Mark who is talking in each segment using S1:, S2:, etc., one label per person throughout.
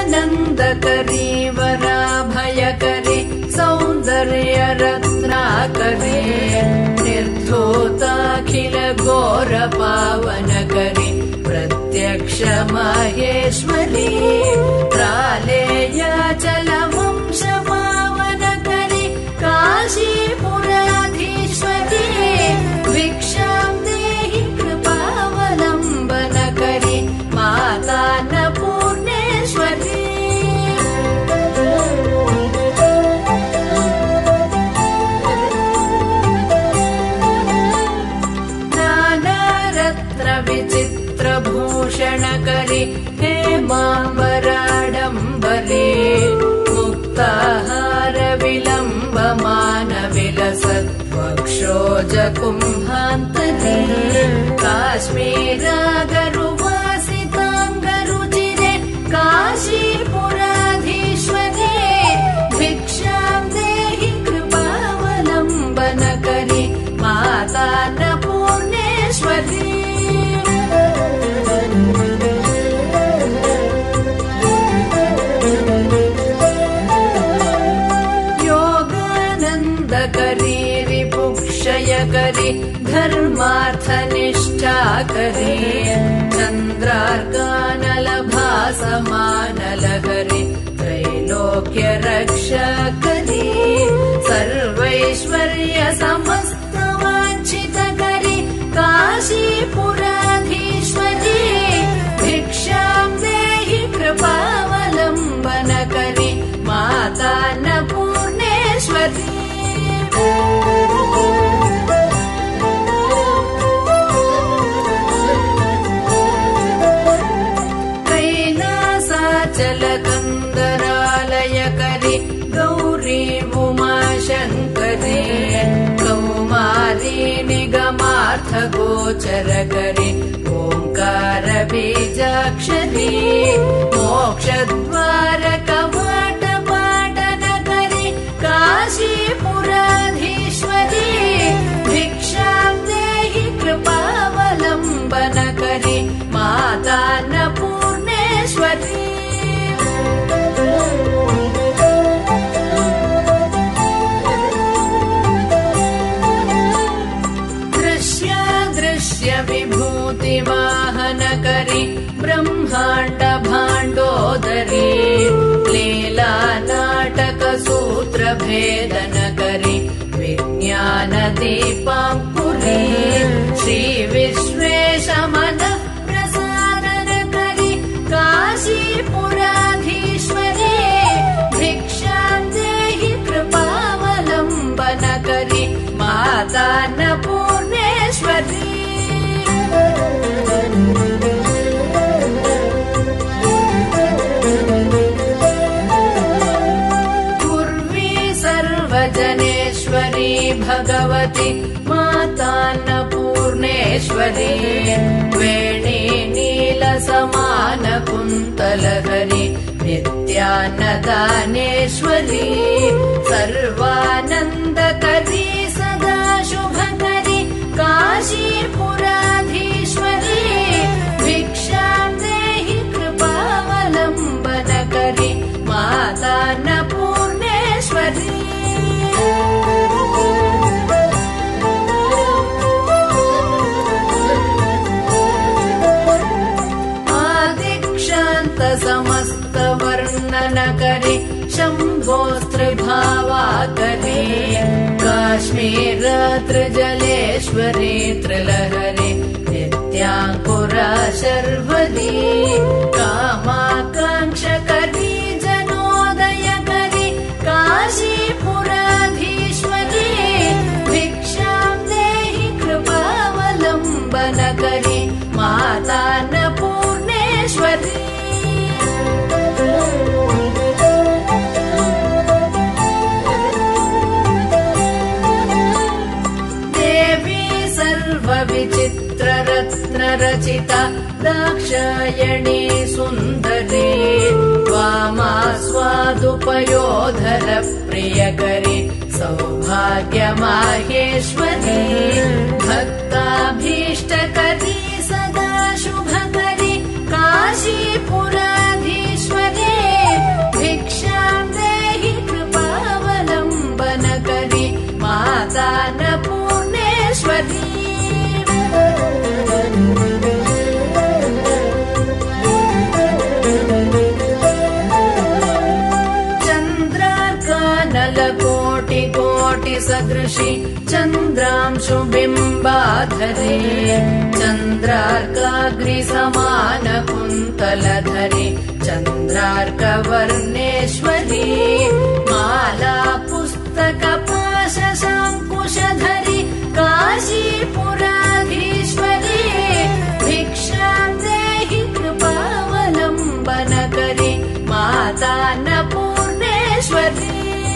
S1: योगानन्दकरी वराभयकरी सौन्दर्यरत्नाकरी निर्धूताखिल घोरपावनकरी प्रत्यक्ष माहेश्वरी प्रालेयाचलवंशपावनकरी काशीपुराधीश्वरी भिक्षां देहि कृपावलम्बनकरी माता अन्नपूर्णेश्वरी विचित्रभूषणकरी हेमाम्बराडम्बरी मुक्ताहार विलम्बमानविलसद्वक्षोजकुम्भान्तरी काश्मीरागरुवासिताङ्गरुचिरे काशीपुराधीश्वरी भिक्षां देहि कृपावलम्बनकरी माता अन्नपूर्णेश्वरी योगानन्दकरी रिपुक्षयकरी धर्मार्थनिष्ठाकरी चन्द्रार्कानलभासमानलहरी त्रैलोक्यरक्षकरी सर्वैश्वर्य समस्तवाञ्छितकरी काशीपुराधीश्वरी भिक्षां देहि कृपावलम्बनकरी माता अन्नपूर्णेश्वरी कैलासाचलकन्दरालयकरी गौरी उमाशङ्करी कौमारी निगमार्थगोचरकरी ओङ्कार बीजाक्षरी मोक्षद्वारकवाटपाटनकरी काशीपुराधीश्वरी भिक्षां देहि कृपावलम्बनकरी माता अन्नपूर्णेश्वरी विभूतिवाहनकरी ब्रह्माण्ड भाण्डोदरी लीलानाटकसूत्रभेदनकरी विज्ञानदीपाङ्कुरी श्रीविश्वेशमनः प्रसादनकरी काशीपुराधीश्वरी भिक्षां देहि कृपावलम्बनकरी माता अन्नपूर्णेश्वरी पूर्वी सर्वजनेश्वरी भगवती माता अन्नपूर्णेश्वरी वेणी नीलसमानकुन्तलहरी नित्यान्नदानेश्वरी सर्वानन्दकरी सदा शुभकरी काशीपुराधीश्वरी भिक्षां देहि कृपावलम्बनकरी माता अन्नपूर्णेश्वरी आदिक्षान्त समस्तवर्णनकरी शम्भोस्त्रिभावाकरी काश्मीरत्रिजलेश्वरी त्रिलहरी नित्याङ्कुरा शर्वरी कामाकाङ्क्षकरी जनोदयकरी काशीपुराधीश्वरी भिक्षां देहि कृपावलम्बनकरी माता अन्नपूर्णेश्वरी विचित्ररत्नरचिता दाक्षायणी सुन्दरी वामास्वादुपयोधर प्रियकरी सौभाग्यमाहेश्वरी भक्ताभीष्टकरी सदा शुभकरी काशीपुराधीश्वरी सदृशि चन्द्रांशुबिम्बाधरे चन्द्रार्काग्निसमानकुन्तलधरे चन्द्रार्कवर्णेश्वरी माला पुस्तकपाशशाङ्कुशधरि काशीपुराधीश्वरी भिक्षां देहि कृपावलम्बनकरि मातान्नपूर्णेश्वरी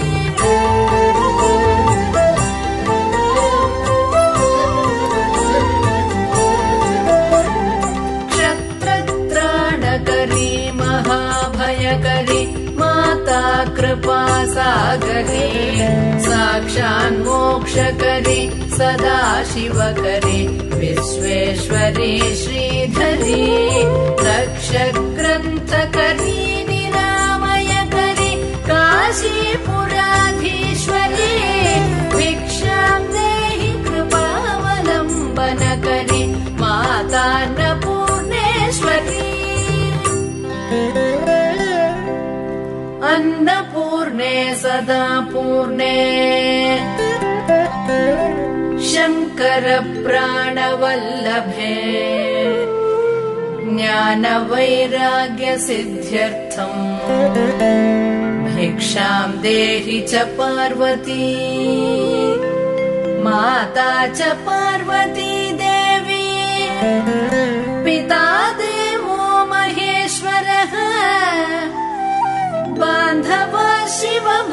S1: क्षत्रत्राणकरी महाभयकरी माता कृपा सागरी साक्षान्मोक्षकरी सदाशिवकरी विश्वेश्वरी श्रीधरी रक्षग्रन्थकरी निरामयकरी काशीपुराधीश्वरी भिक्षां देहि कृपावलम्बनकरी मातान्नपूर्णेश्वरी अन्नपूर्णे सदा पूर्णे शङ्करप्राणवल्लभे ज्ञानवैराग्यसिद्ध्यर्थम् भिक्षां देहि च पार्वती माता च पार्वती देवी पिता देवो महेश्वरः बान्धवा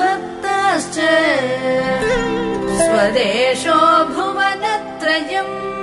S1: शिवभक्ताश्च स्वदेशो भुवनत्रयम्